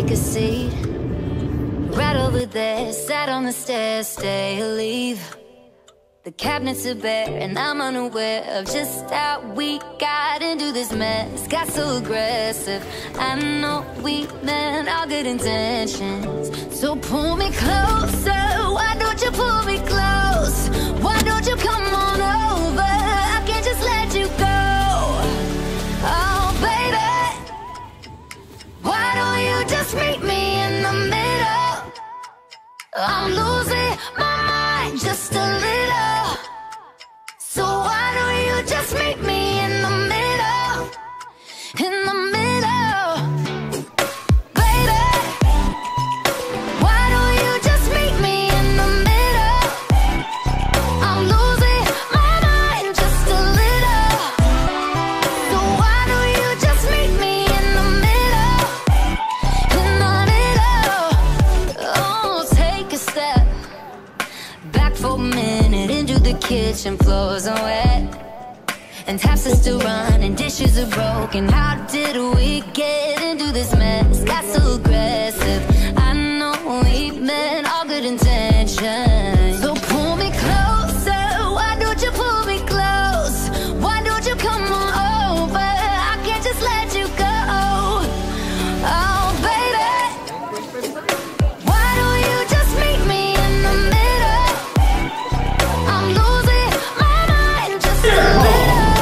take a seat. Right over there, sat on the stairs, stay or leave. The cabinets are bare and I'm unaware of just how we got into this mess. Got so aggressive, I know we meant all good intentions. So pull me closer, why don't you pull me close? Why don't you come on over, I can't just let you go. Oh baby, why don't you just meet me in the middle? I'm losing my mind just a little. So why don't you just meet me in the middle? In the middle, baby. Why don't you just meet me in the middle? I'm losing my mind just a little. So why don't you just meet me in the middle? In the middle. Oh, take a step back for a minute into the kitchen. Floors are wet and taps are still running, dishes are broken. How did we get into this mess? Got so aggressive, I know we meant all good intentions. So pull me closer, why don't you pull me close? Why don't you come on over, I can't just let you go. Oh baby, why don't you just meet me in the middle? I'm losing my mind just a little.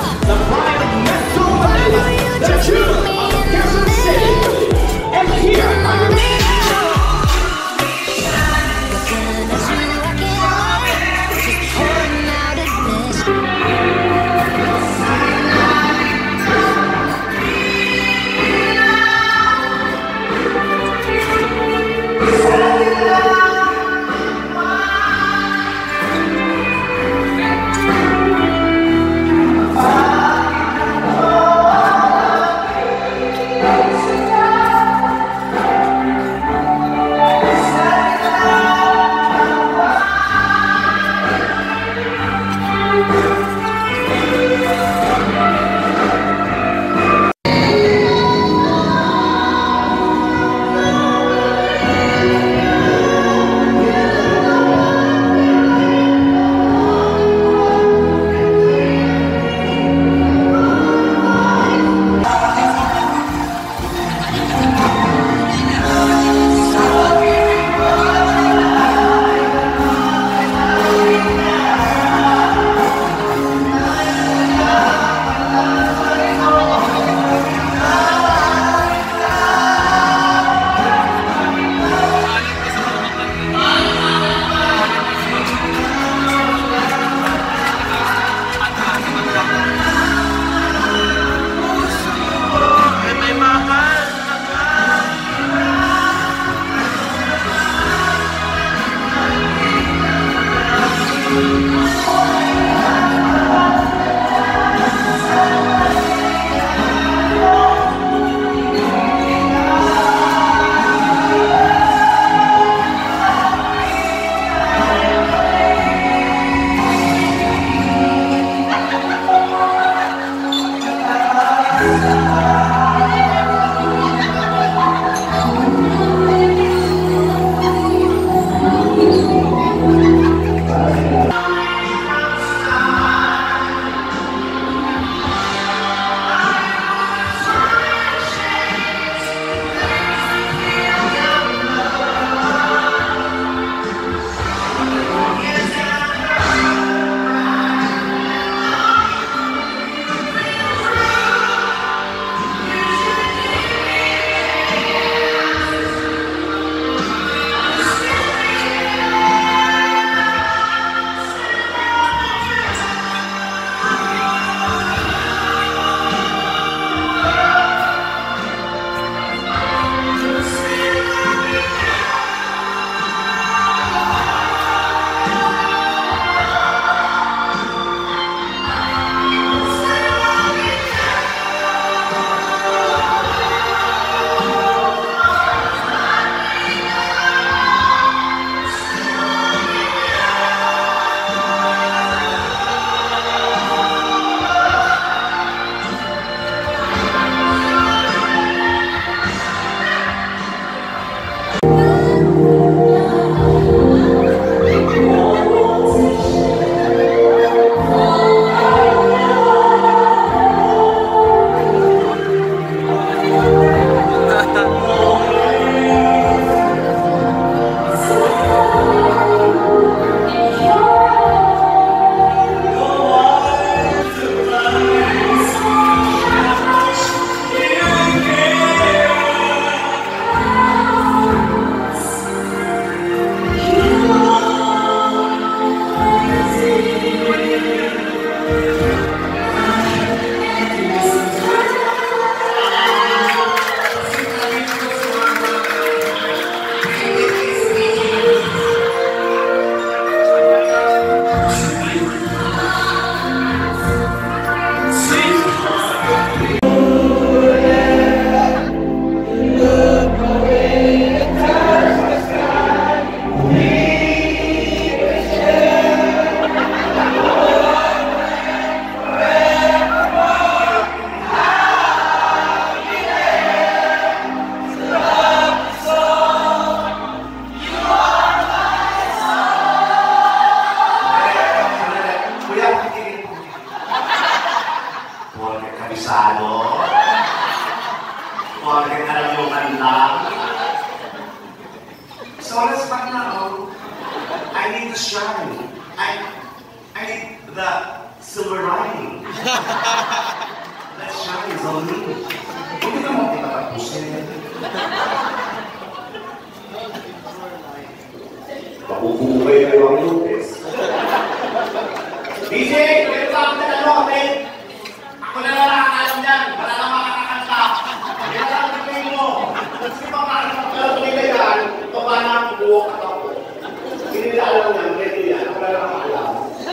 Why don't you just meet me in the middle? And here In the are your middle. Looking at you, I can't wait, just pouring out admission. masyado. Porket alam mo man lang. So let's back now. I need to shine. I need the silver lining. Let's shine, it's on me. Hindi naman kita tapusin. Makukuhay kayo ang lupis. DJ, pwede pa ako na ano, okay? Ako na lang nakakalam yan. Wala na makakakanta. Hindi na lang ipin mo. Kasi pa makakakala nila yan, ito ba na ang buwak at ako. Hindi nila alam yan, ready yan. Ako na lang makakalam.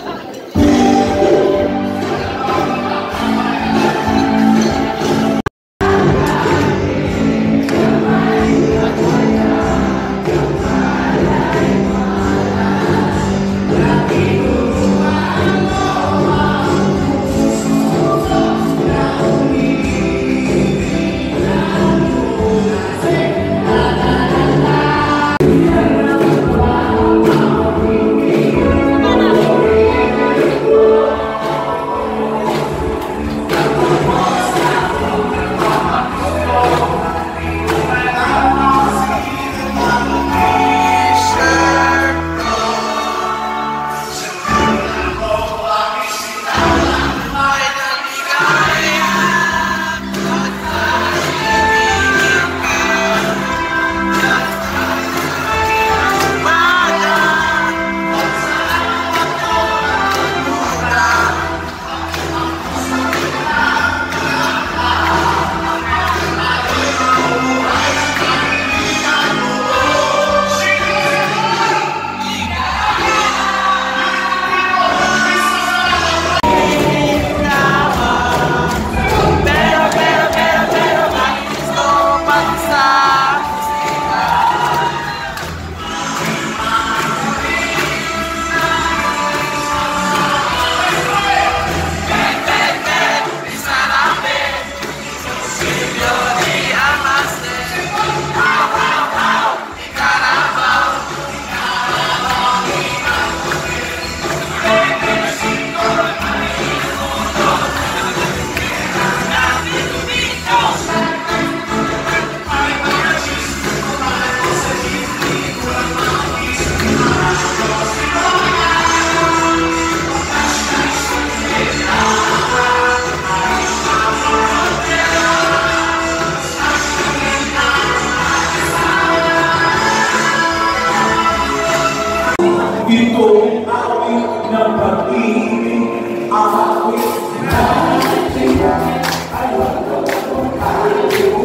Ito'y awit ng pag-ibig, awit natin ay wala tayo.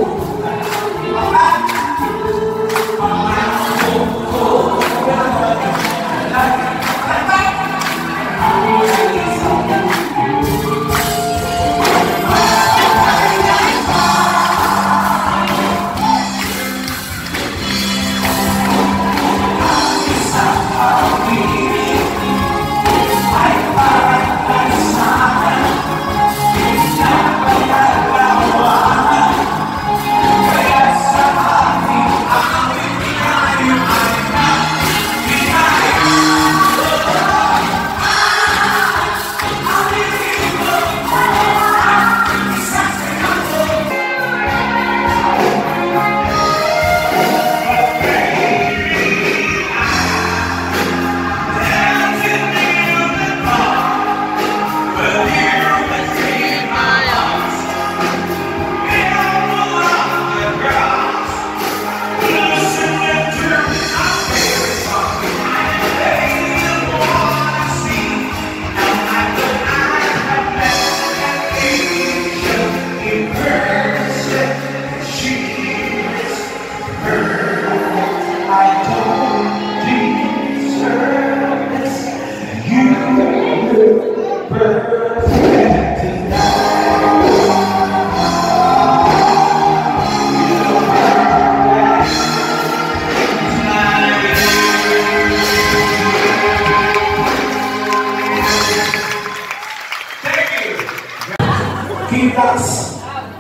Kitas.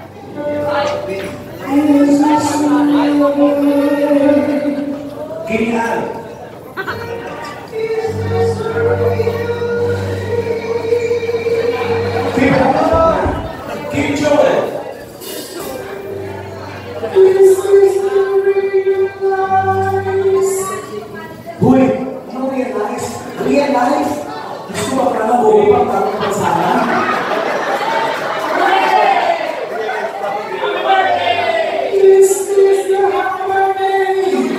Kinihan. Kim Joel. This is the realize. Uy, ano realize? Realize? Gusto ba ka na bumipang tapos pa sana? This is the harmony.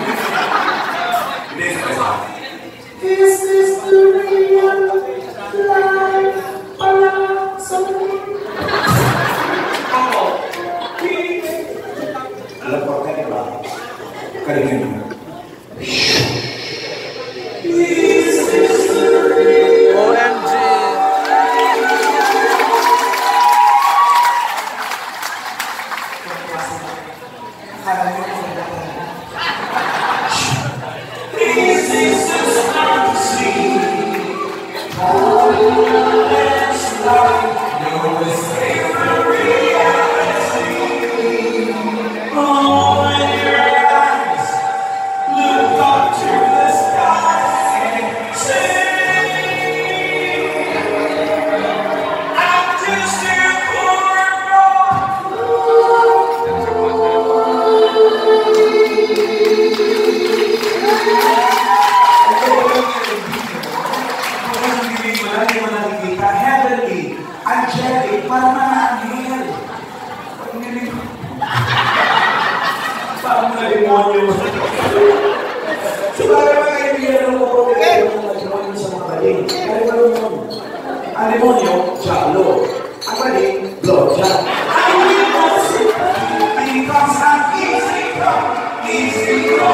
This is the real life. Parang sa alam ko ka diba? Kaligin mo. OMG! Angelic, parang manangil. Parang mga demonyo. So, parang mga kaibigan ng mga sa mga baling. Ang demonyo, diablo. Ang baling, blowjob. Because I'm easy go, easy go.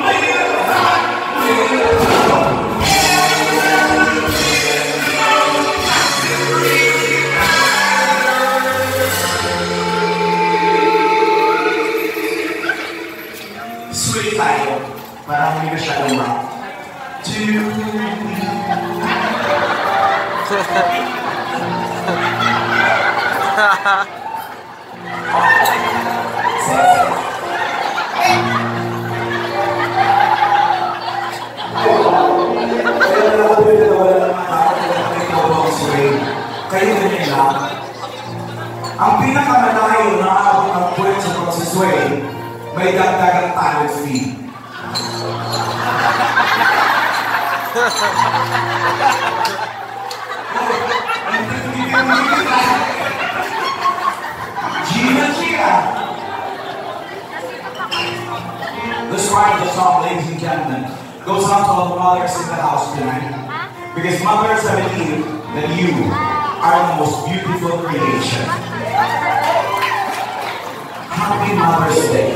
Sweet tayo, parang hindi masyadong rock. Kayo ganyan lang. Ang pinakamalayo na aabot ng puwet sa pagsisway, may dagdagang talent fee. Gia. This part of the song, ladies and gentlemen, goes out to all the mothers in the house tonight. Because mothers, I believe that you are the most beautiful creation. Happy Mother's Day.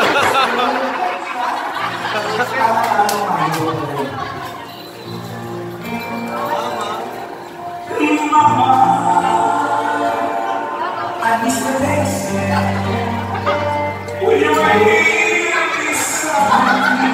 Mama, I miss the days when you were here beside me.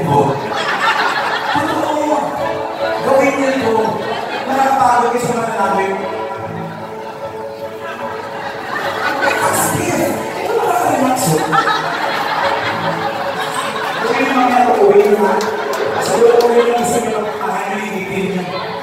ko. Totoo. Gawin niyo ito. Nakakapagod kayo sa mga namin. Sige, ito na nakakalimax. Gawin niyo mga nauwi na. Sa loob ko yung isip yung nililitin niya.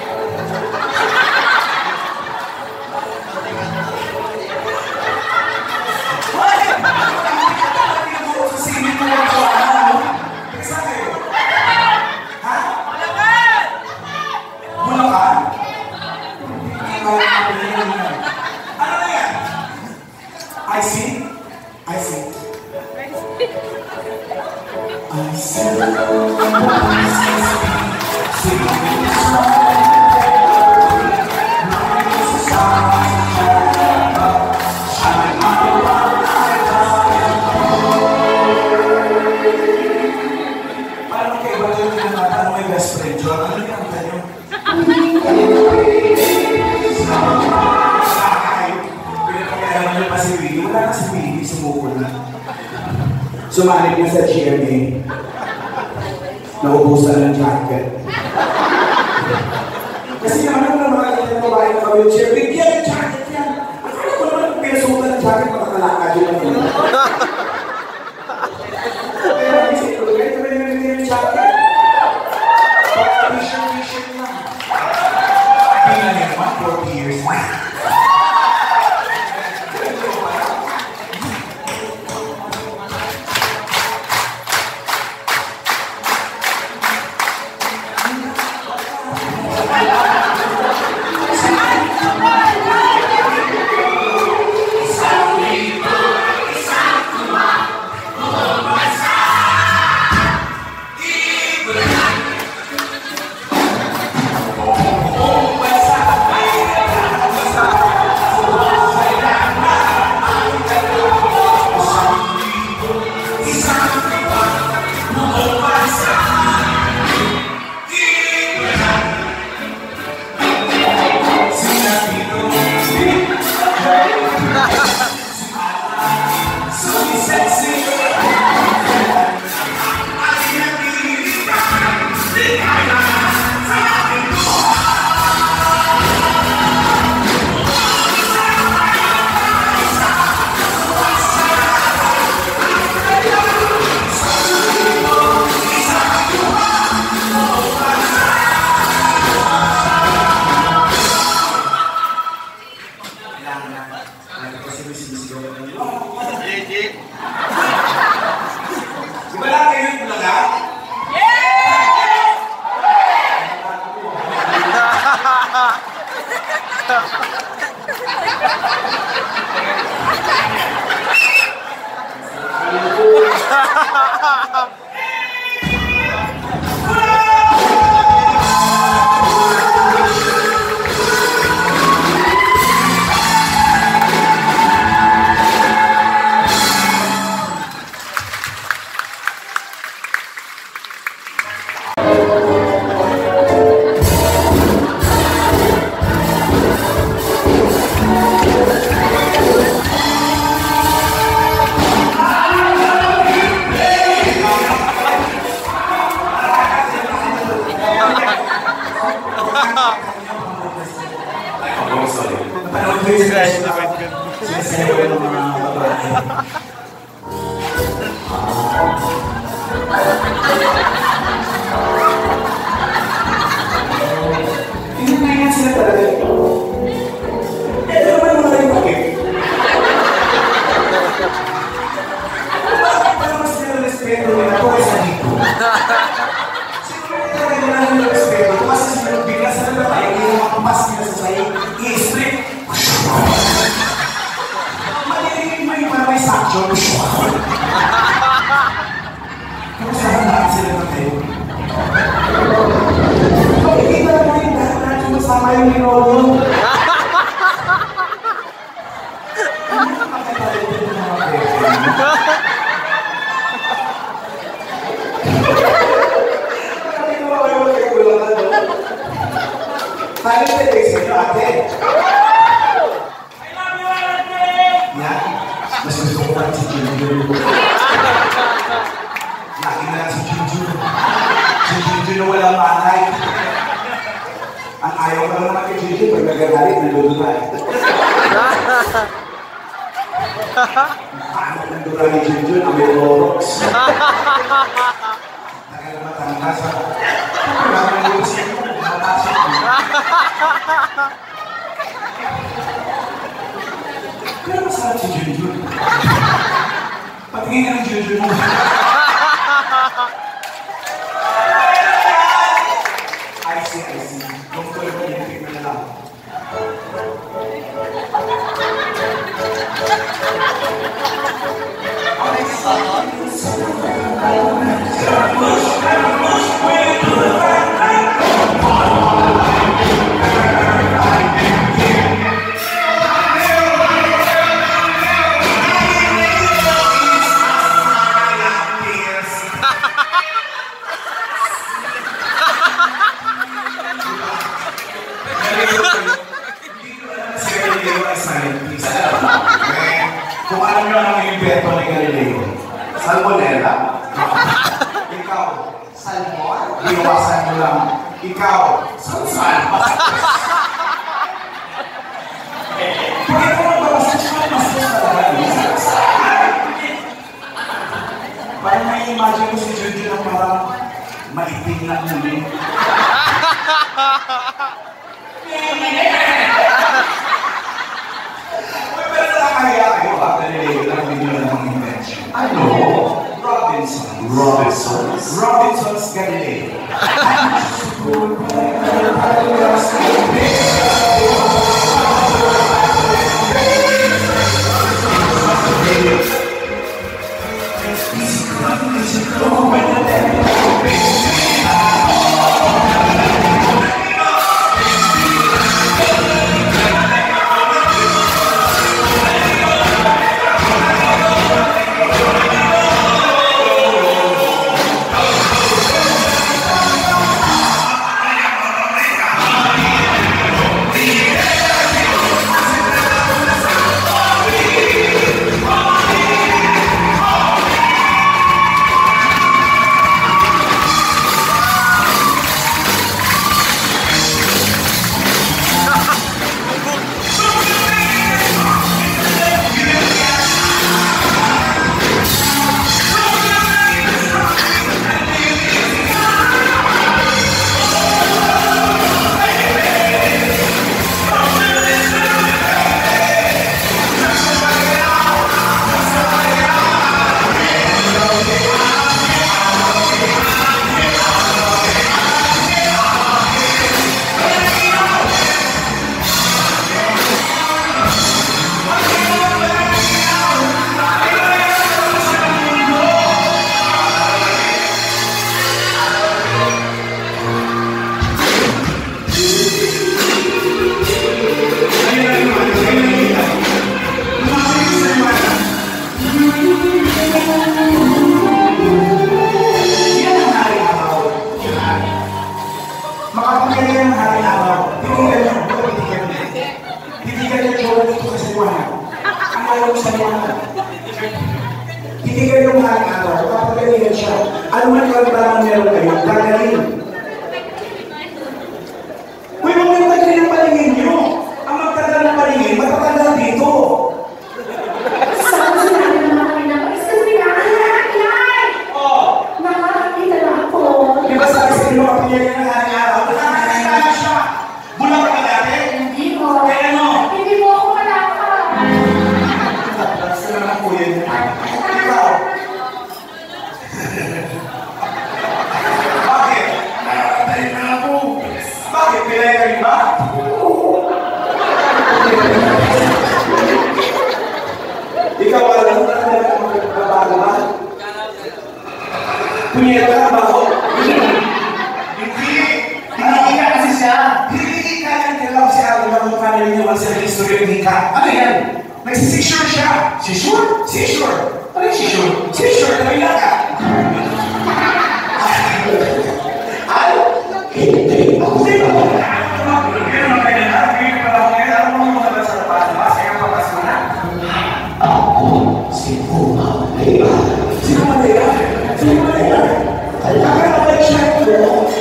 I see. I see. Parang kayo ba yung tinatanong may best friend, John? Ano yung kanta nyo? Pinapakailangan nyo pa si Willie. Wala na si Willie, sumuko na. Sumalit na sa GMA. Naubusan ng jacket. Kasi naman ang makakita ng babae na ka-wheelchair, bigyan ng jacket yan. Akala ko naman kung pinasukan ng jacket, makakalakad yun ang yun. Kaya isip ko, kaya naman yung bigyan ng jacket. Baka t-shirt lang. Pila niya naman, 40 years na. Mas gusto ko pa si Juju. Lagi na si Juju. Junjun na walang manay. Ang ayaw ko lang naman kay Junjun, pag nagagalit, naluto na eh. Paano nandura ni Junjun, ang may Rolex. Tagal na matanda sa... Paano nandura siya mo, matasok mo. Pero masarap si Junjun. Patingin na ng Junjun mo. I see. Yung ko yung pinitig na lang. Kung alam nyo ang invento ni Galileo, salmonella. Ikaw, salmon? Iwasan mo lang. Ikaw, salsan. Pagkat ko magbabasan siya, mas talaga. Parang may imagine ko si Junjun na parang maiting na muli. Ano? Robinson's Galileo. Titigan yung haring araw, kapagalingan siya. Ano man karamdaman meron kayo, gagalin. Uy, huwag yung tagalin ang palingin nyo. Ang magtagal ng palingin, matatagal dito. Saan sinabi naman kami na, excuse me na, inay! Nakakakita na ako. Di ba sabi sa inyo, kapilyan ng haring araw, nakakakita na siya. Bulang ka dati? Hindi ko. Kaya ano? Hindi mo ako malakad. Sila na po yun. Ikaw. Bakit? Nakakatayin na ako. Bakit? Pilay ka rin ba? Ikaw ba lang? Talaga ka magbabago ba? Punyeta ka ba ako? Hindi.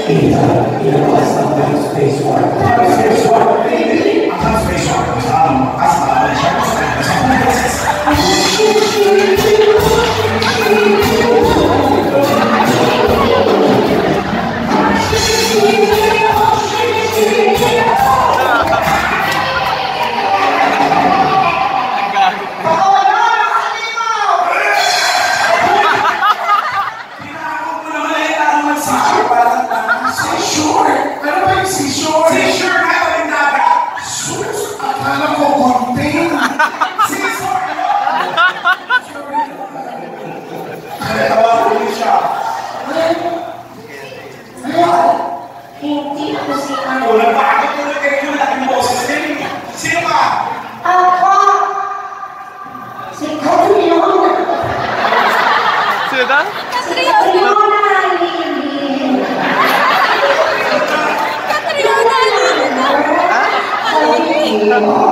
Ilabas natin yung space war. Space war? Ang space war. Makas na siya. Sa mga beses. Hindi ako si Ana. Ulan pa ako tuloy kayo yung laking boses din. Sino ka? Ako! Si Catriona. Sino ka? Si Catriona Lili. Catriona Lili.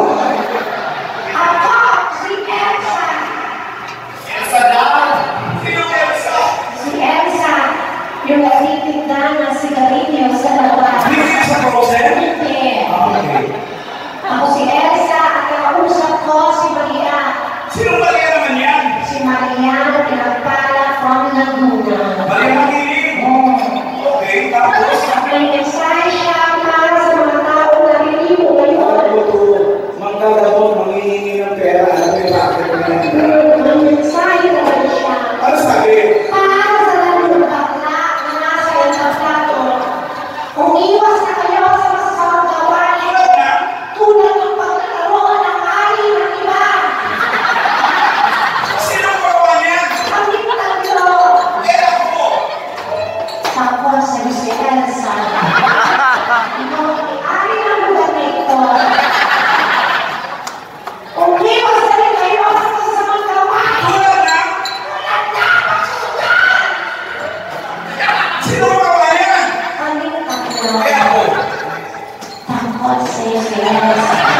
Ako! Si Elsa. Elsa daw. Sino Elsa? Si Elsa. Yung nagtitignan na sigarilyo sa labas. Hindi ka sa Frozen? Hindi. Okay. Ako si Elsa at kausap ko si Maria. Sino Maria naman yan? Si Maria na pinagpala from Laguna. Maria Magiling? Okay, tapos? May mensahe siya para sa mga tao na naliligo ngayon. Manggagamot, manghihingi ng pera, alam mo yung bakit na yan. May mensahe naman siya. Ano sabi? Para sa lalong bakla na nasa entablado. Kung iwas na kayo sa masasamang gawain, tulad ng paglalaro ng hari ng iba. Sino gawa niyan? Kami tatlo. Eh ako! Tapos si Elsa. Ikaw ang ari ng lugar na ito. Kung iwas na rin kayo sa masasamang gawain, Tulad na? Sino gawa niyan? kami tatlo. Eh ako! Tapos si Elsa.